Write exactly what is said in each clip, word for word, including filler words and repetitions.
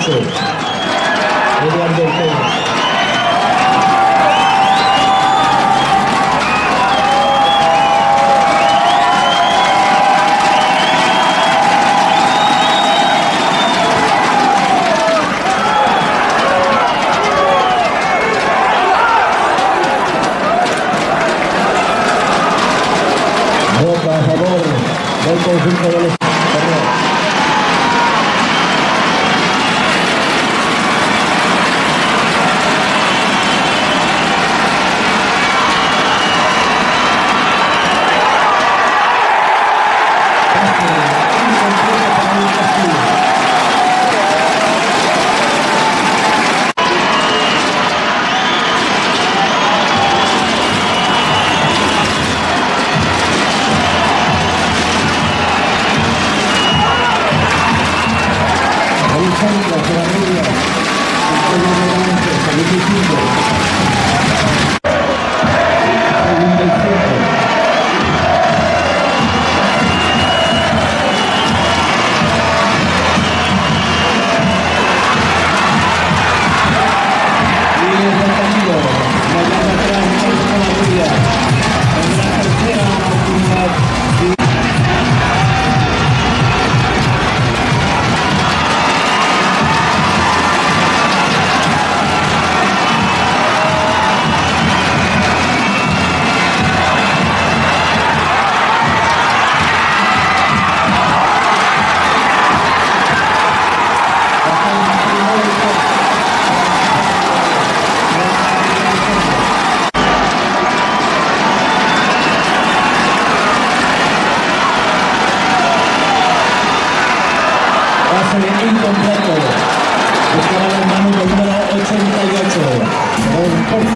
ocho. Eduardo Ortega. Vota a favor del conjunto de los incompleto. Buscará la mano del número ochenta y ocho.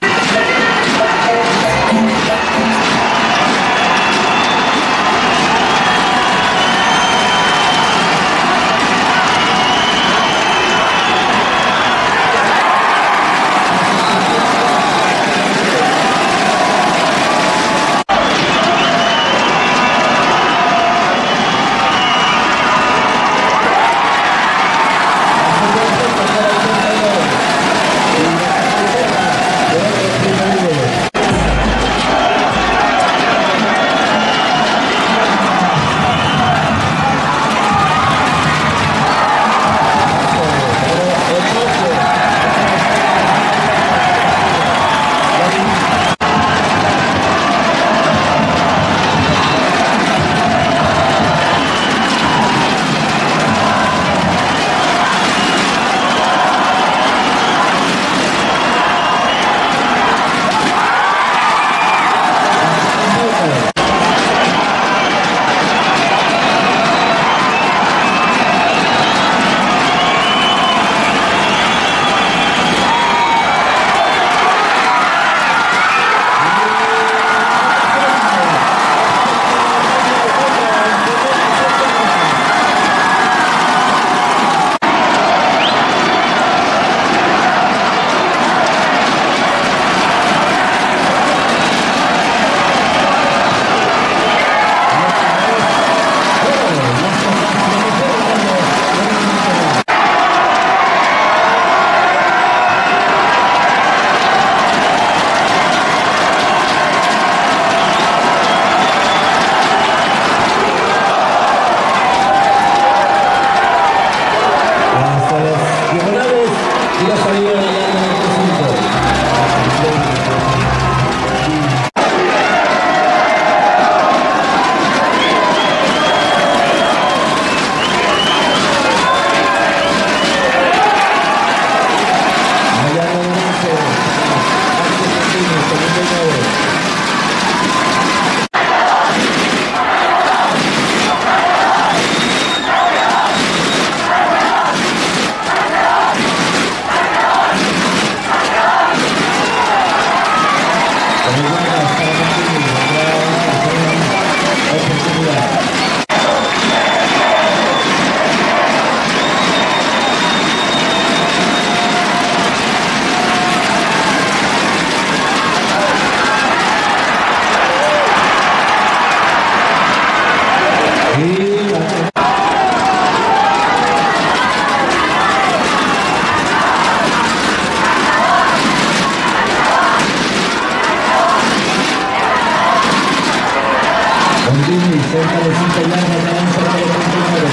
cerca de cinco yardas, la lanza para el treinta y nueve.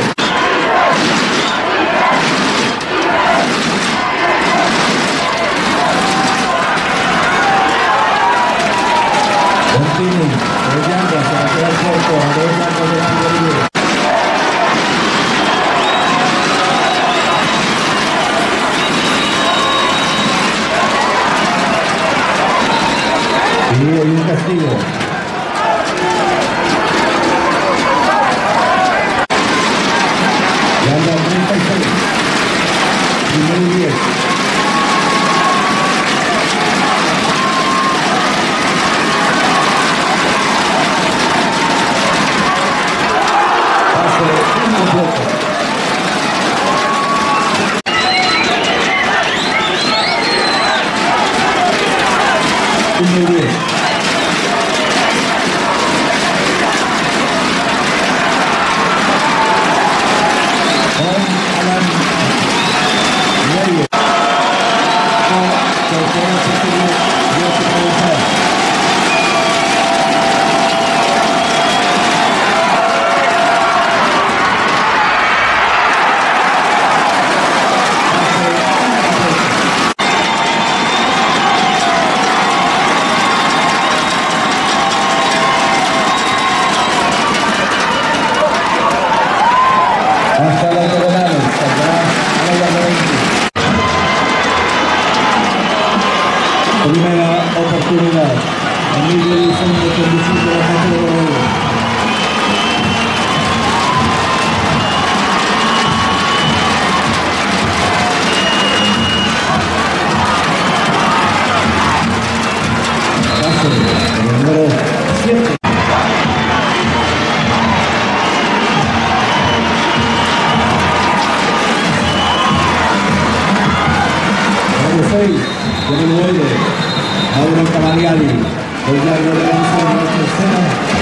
Montini, tres yardas, se va a quedar corto, a dos yardas de la y hay un castigo. Yarda treinta y seis. Primero y diez. Pase incompleto. Primero y diez. Hasta la diagonal, saldrá a la yarda veinte. Primera oportunidad. Emilio Elizondo conduciendo la mano de Rodríguez. Pase, el número siete. seis, de nueve, Mauro Cavaliari, el largo de lanza en la tercera.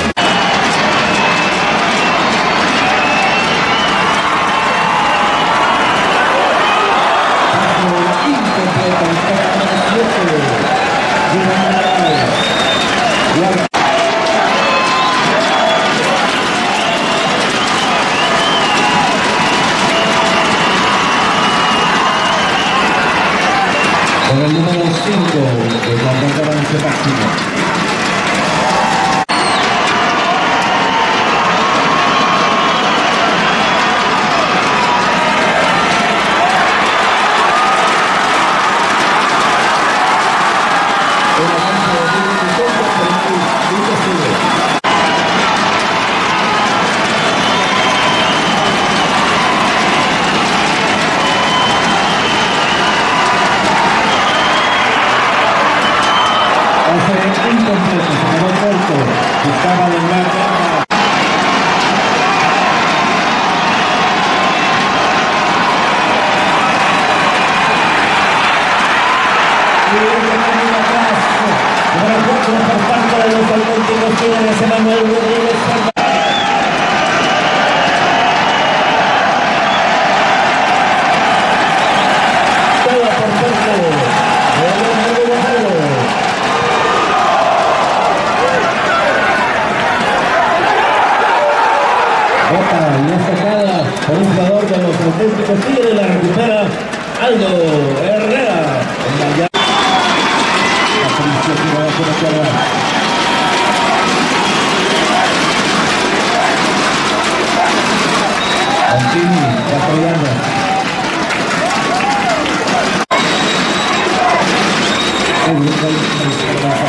Paso incompleto, siete, con el número cinco de la avance máximo. El avance de Vicente por el sigue. Incompleto, se quedó corto, buscaba lograr yarda. Y el camino atrás, número cuatro por parte de los auténticos Tigres, Emanuel Rodríguez. Todo perfecto. Y es sacada por un jugador de los auténticos Tigres, la recupera Aldo Herrera en la llave. La policía que va a hacer la carga. Montini, cuatro yardas. El grupo de trabajo.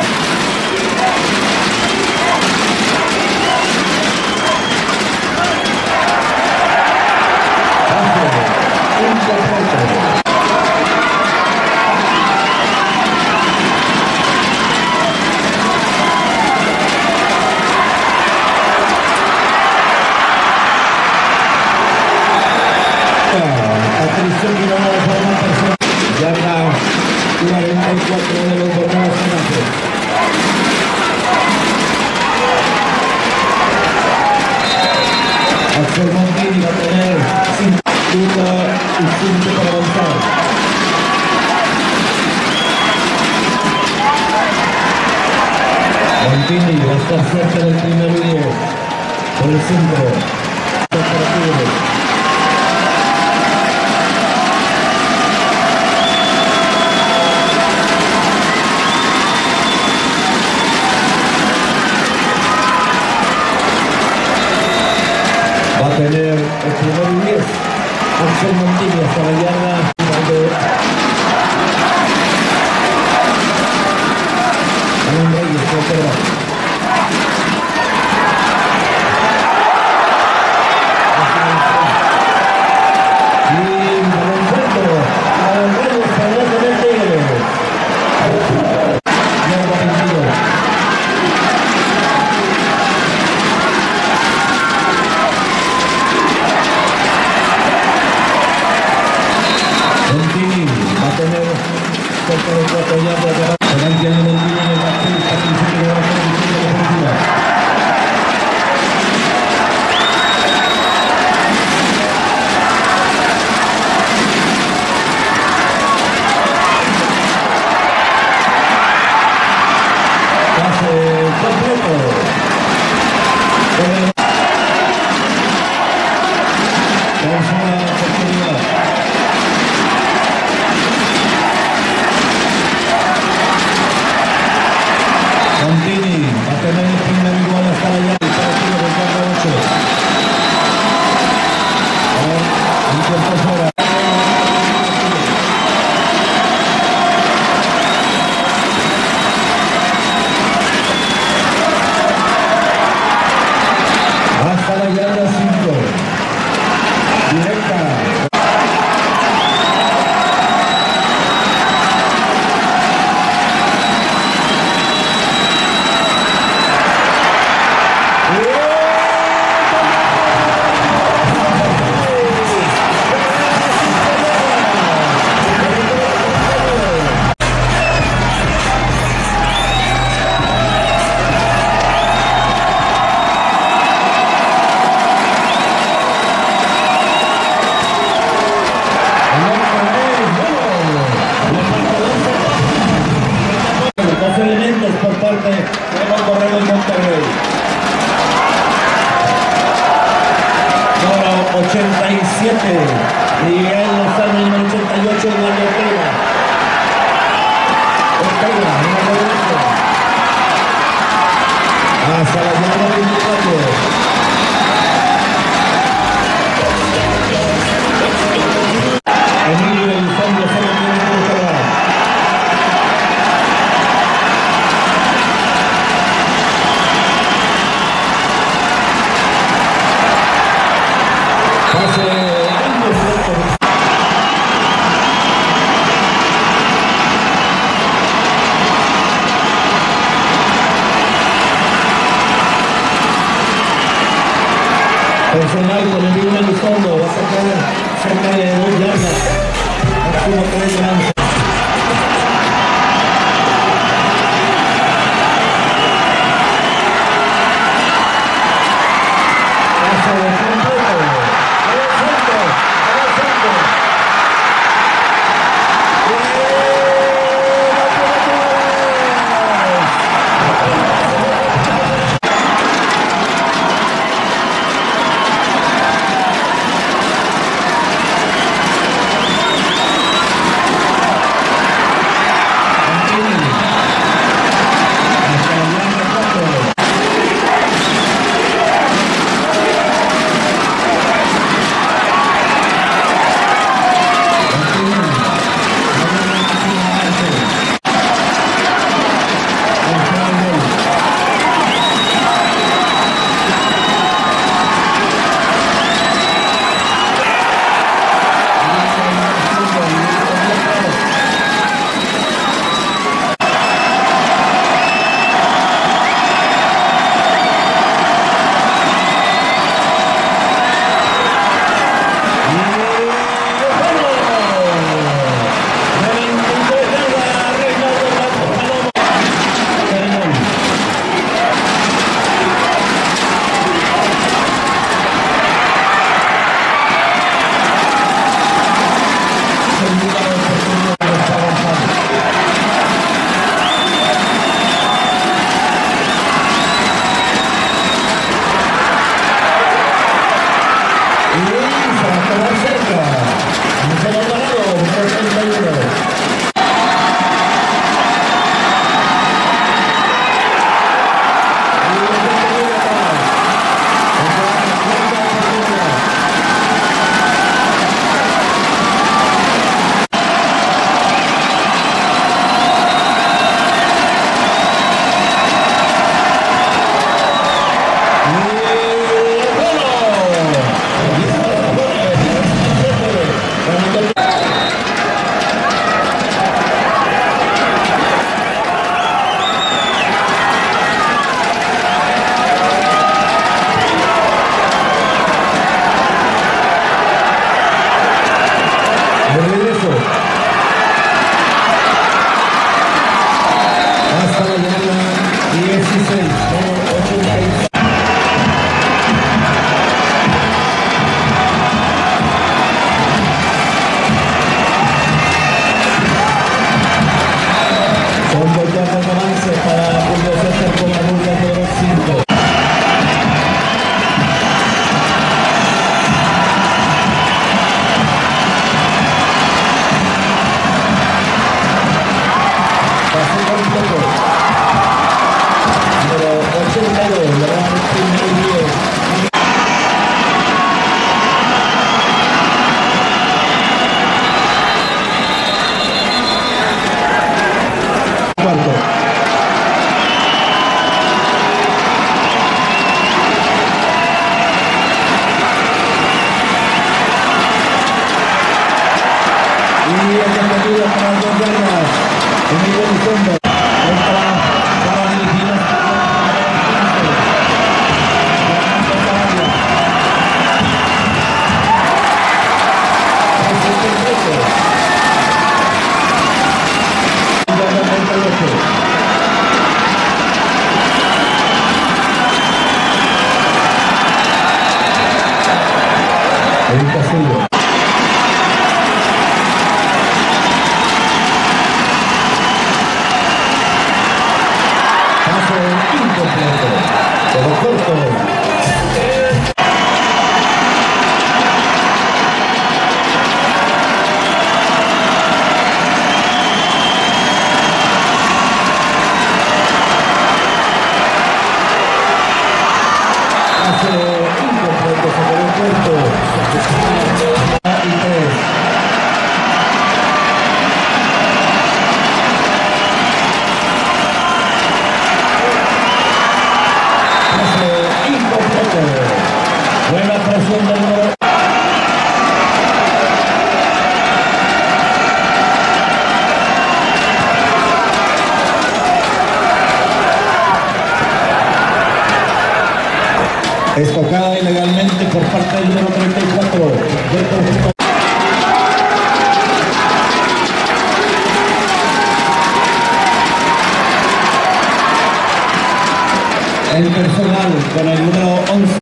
Patricio Quiroga de forma personal. Yarda cuarenta y cuatro de los bordados en Axel Montini va a tener cinco y cinco para avanzar. Montini va a estar cerca del primer video. por el centro. Para Tigres. Va a tener el primer y diez. Axel Montini hasta la yarda. Alan Reyes, quarterback. Y balón suelto. Alan Reyes, balón de los Tigres. Yarda veintidós. Montini va a tener cerca de cuatro yardas de la penalti de Montini en el backfield para que se quede bajo la defensa defensiva. Pase completo. Vamos a una oportunidad. Montini va a tener el primer igual hasta la llave para el tiro del cuatro ocho. Ahora, un tiempo fuera. Hasta la yarda cinco. Directa. Dos elementos por parte de los Borregos Monterrey. Número ochenta y siete, Miguel Lozano, número ochenta y ocho, Eduardo Ortega. Ortega, número ocho. Hasta la yarda veinticuatro. Emilio Elizondo se lo tiene que buscar. Pase muy fuerte. Personal con Emilio Elizondo va a sacar cerca de dos yardas. Máximo tres yardas. regreso. Hasta la yarda dieciséis, ochenta y seis. Son dos yardas de avance para Julio César con la ruta número cinco. Número ochenta y dos, le van a primer diez. Cuarto. Y alternativa para las dos yardas. Emilio Elizondo entra para dirigir las el Castillo. Pase incompleto, pero corto. Pase incompleto, se quedó corto. Y tres. Buena presión del número. Estocada ilegalmente por parte del número treinta y cuatro del conjunto. El personal con el número once.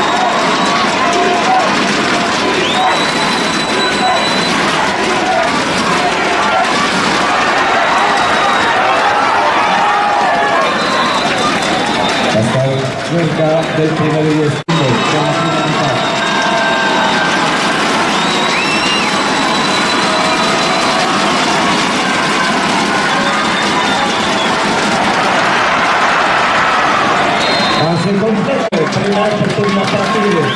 Hasta cerca del primer y destino. Pase completo, primera oportunidad para Tigres.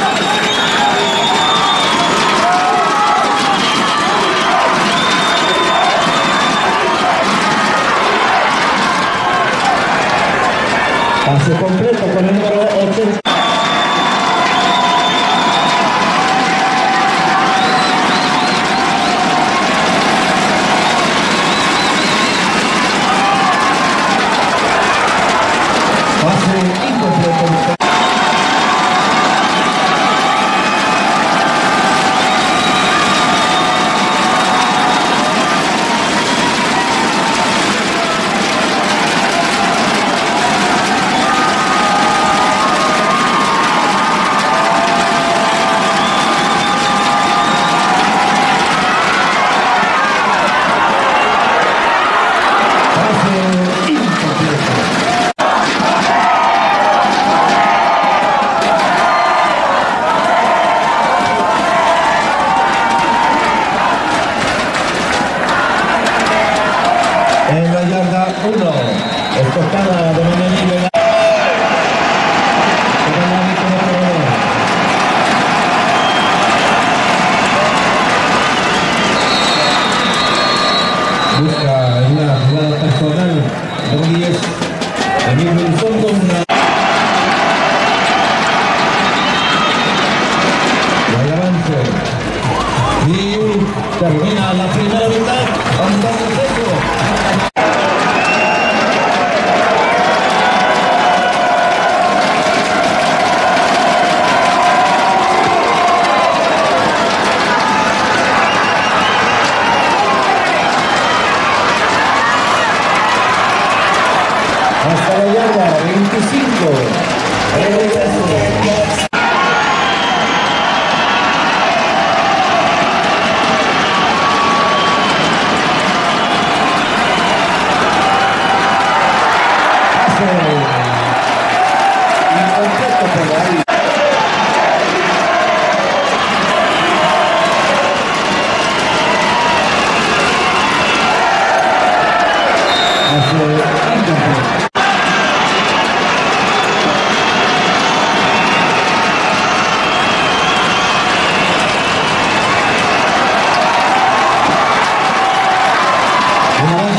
Pase completo con el número ochenta. Pase incompleto. En la yarda uno, estocada de Memeni Vega. Busca una jugada personal, con diez, Emilio Elizondo, una. Y avance. Y termina la primera mitad, andando seco.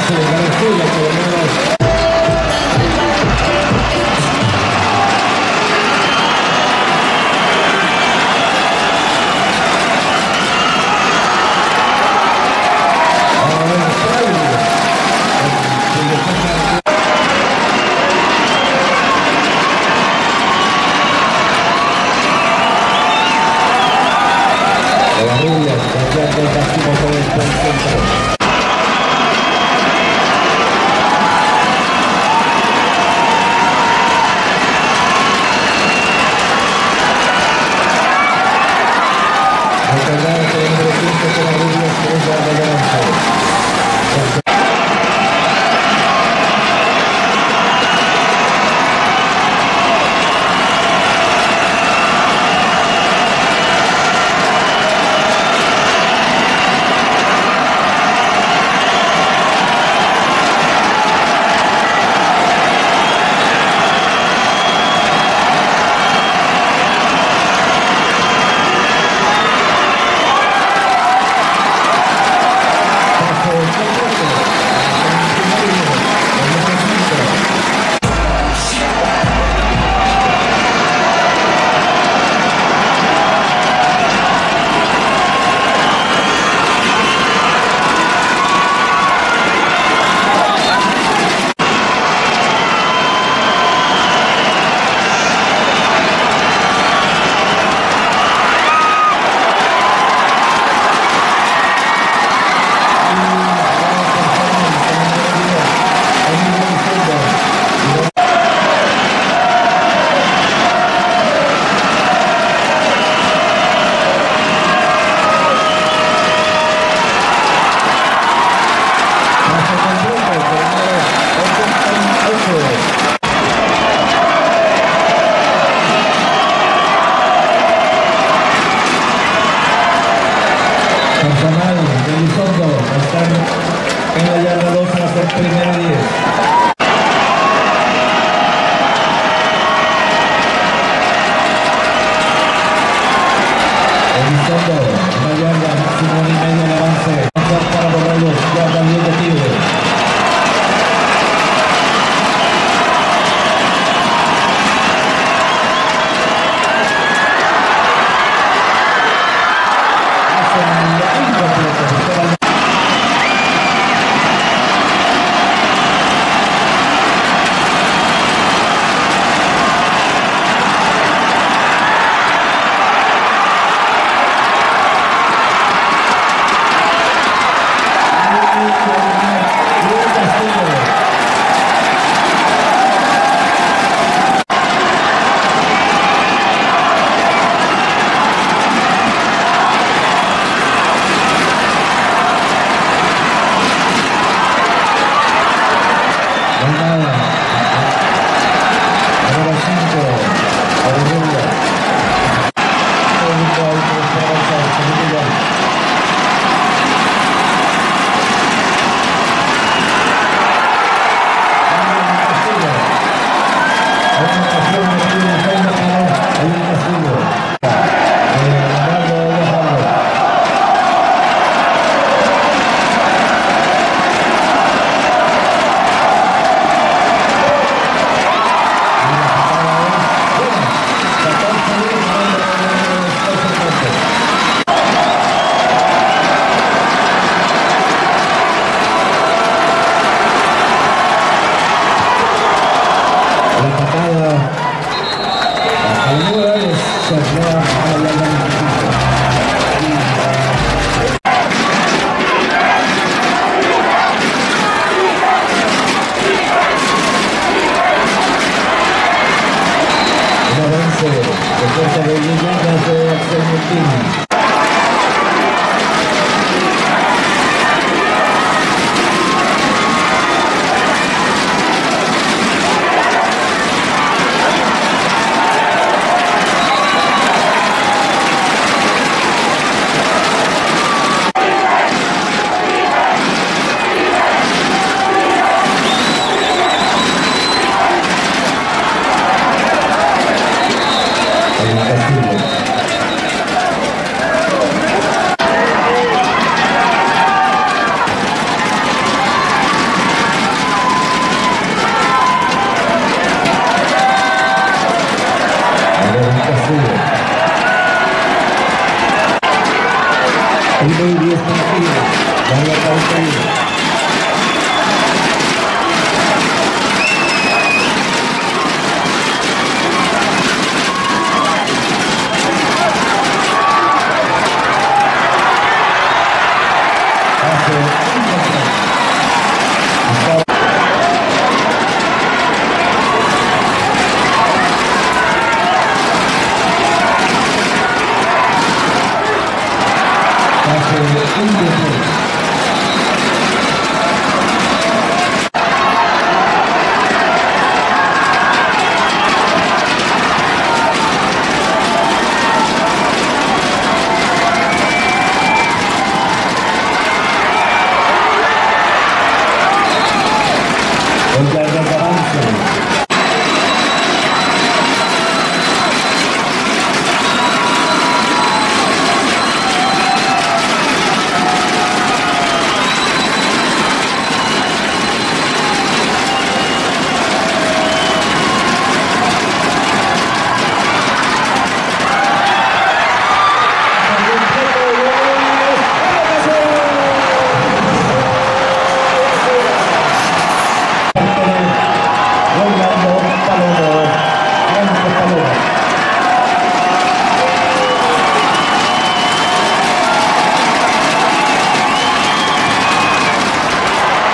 avance de Venezuela por lo menos. Personal de Elizondo están en la yarda dos a hacer primera diez. Elizondo, una yarda, máximo y medio de avance. Para los Rayos, yarda diez de Tigre.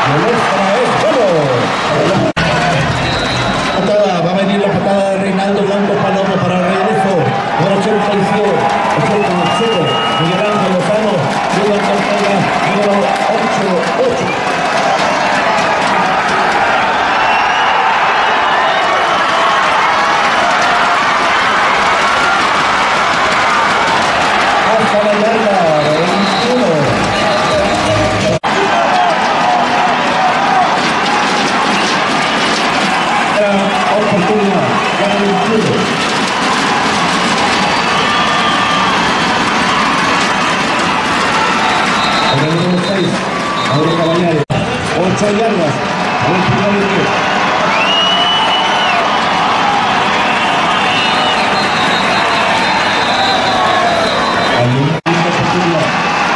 el extra es gol. Patada, va a venir la patada de Reinaldo Blanco Palomo para el regreso. Por ochenta y siete, ochenta y siete, Miguel Ángel Lozano, Miguel Cartagena, número ocho ocho. Hasta la yarda, veintiuno. Oportunidad, ya veintiuno. El número seis, Mauro Cabañari, ocho yardas, al primer minuto. Al último oportunidad.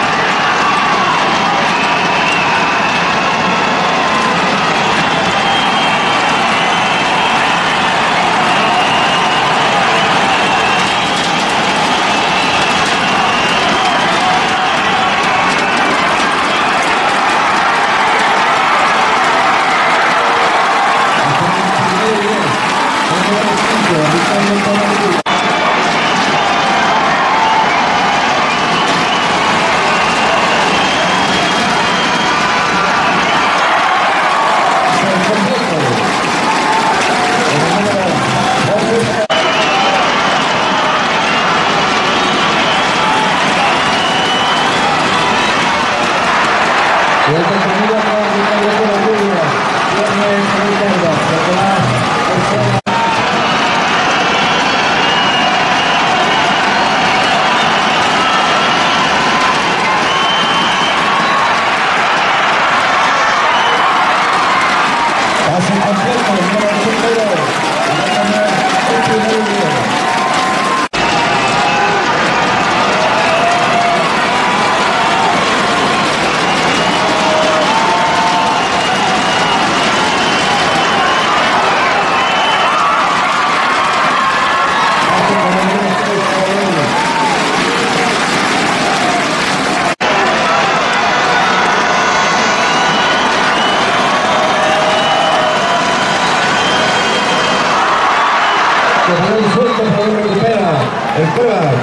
El Cueva.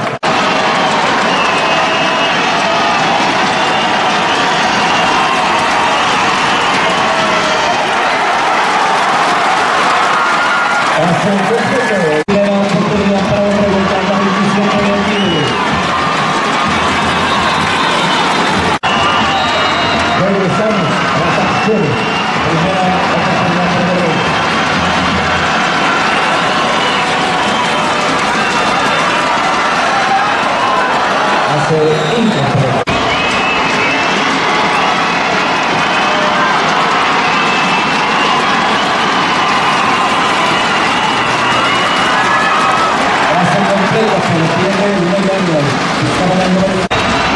Hace un poco de la oportunidad para revoltar la bendición de los líderes. Regresamos a las acciones. Primera oportunidad para el hace incompleto. Hace completo, se le pierde el medio año. Estaba dando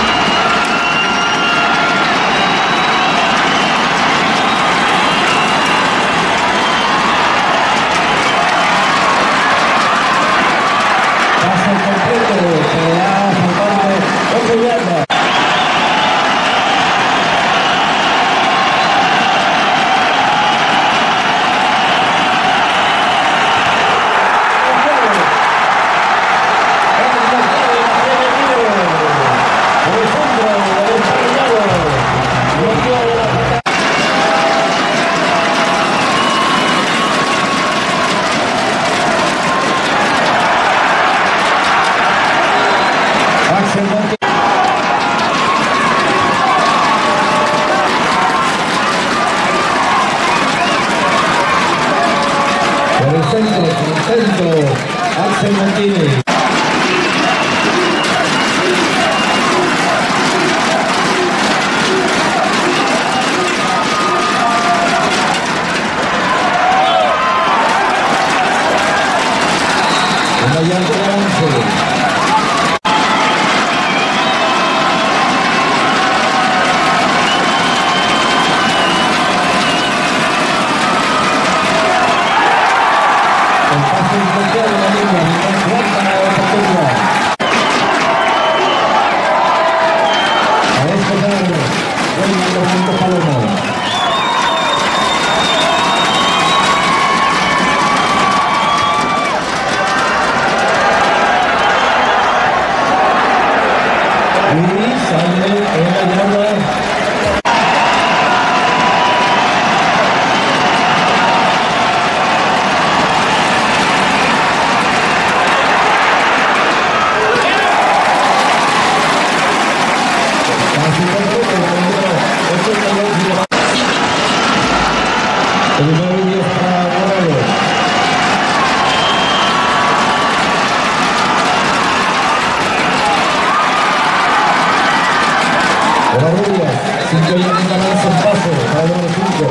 pase completo, se le ha faltado ocho yardas. Por el centro, por el centro, Axel Martínez. Una llanta de once. ganarse un paso para el número cinco.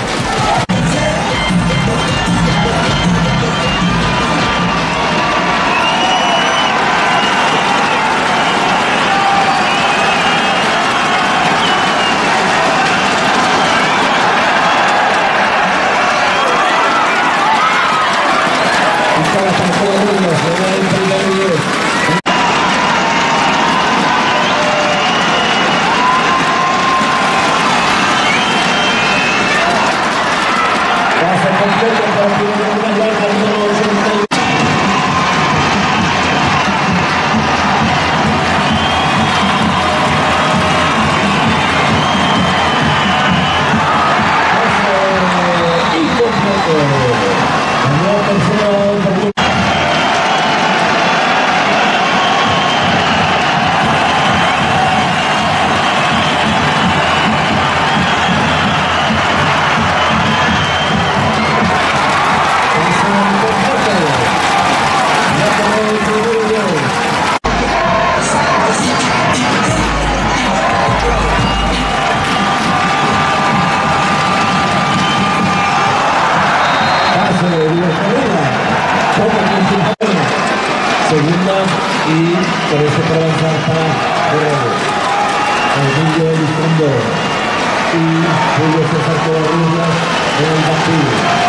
Segunda y por eso para avanzar para Guerrero. Emilio Elizondo y Julio César Covarrubias en el partido.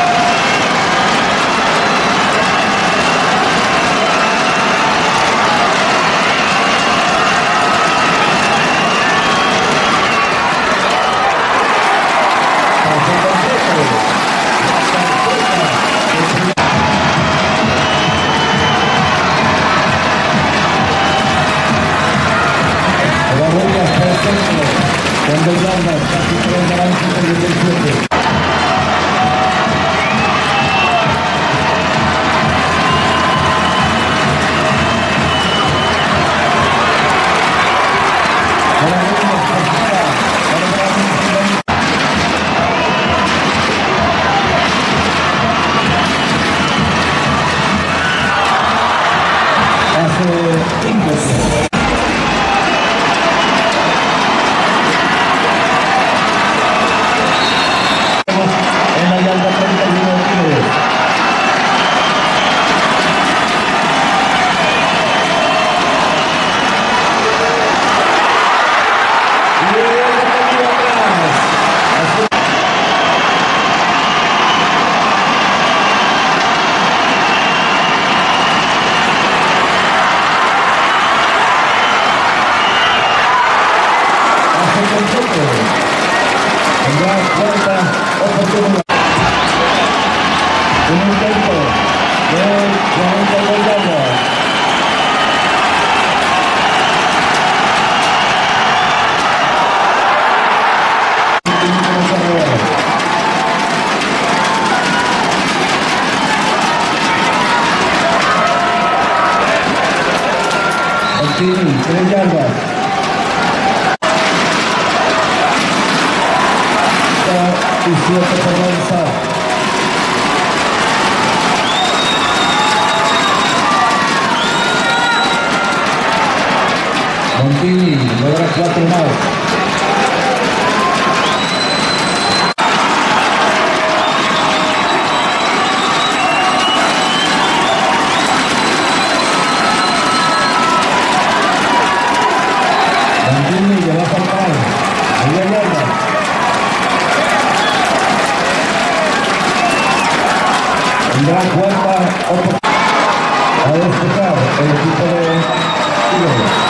Cuando el Landa casi tres naranjas en el diecisiete. Hace cinco. Cuarta oportunidad. Un intento de cuarenta y dos yardas. Martini, tres yardas. Y siete por lanzar. Montini logra cuatro más. Montini le va a faltar. Ahí hay yardas. Tendrá cuarta oportunidad a despejar el equipo de Tigres.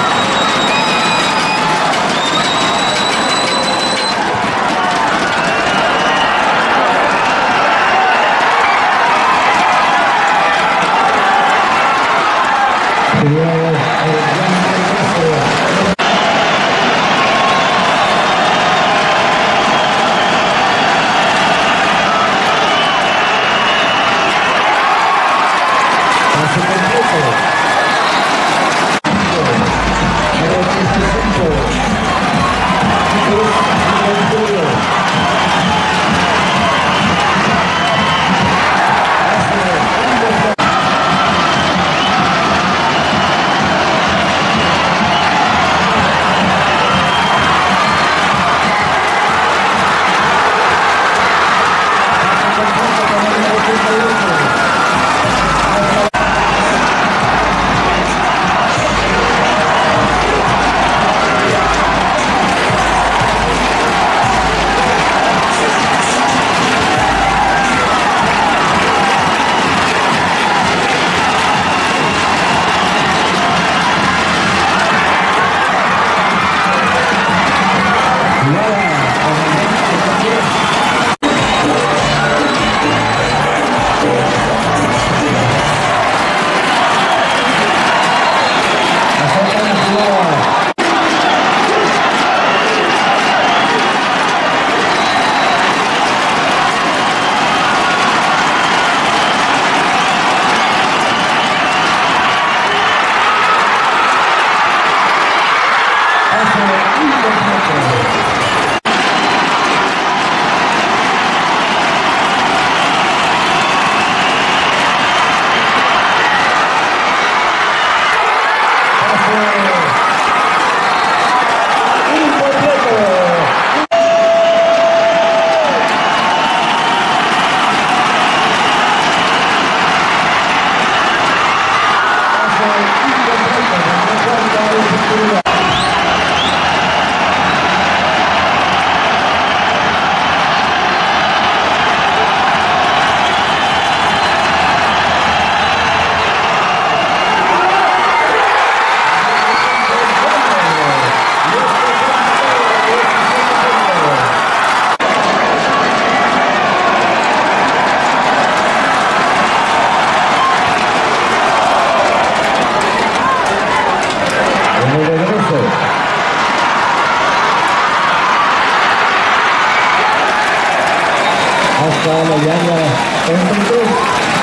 acá la llana treinta y tres.